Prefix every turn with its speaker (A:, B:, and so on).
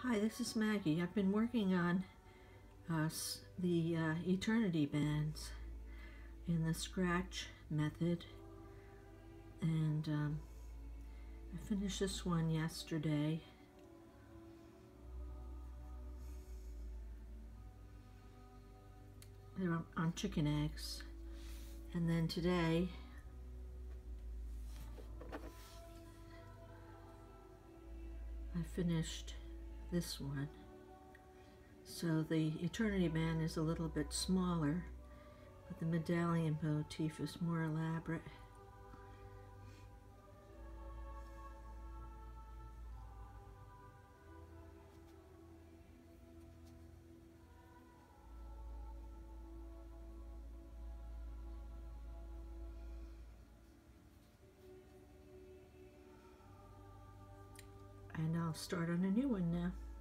A: Hi, this is Maggie. I've been working on the eternity bands in the scratch method, and I finished this one yesterday. They're on chicken eggs, and then today I finished this one. So the eternity band is a little bit smaller, but the medallion motif is more elaborate. And I'll start on a new one now.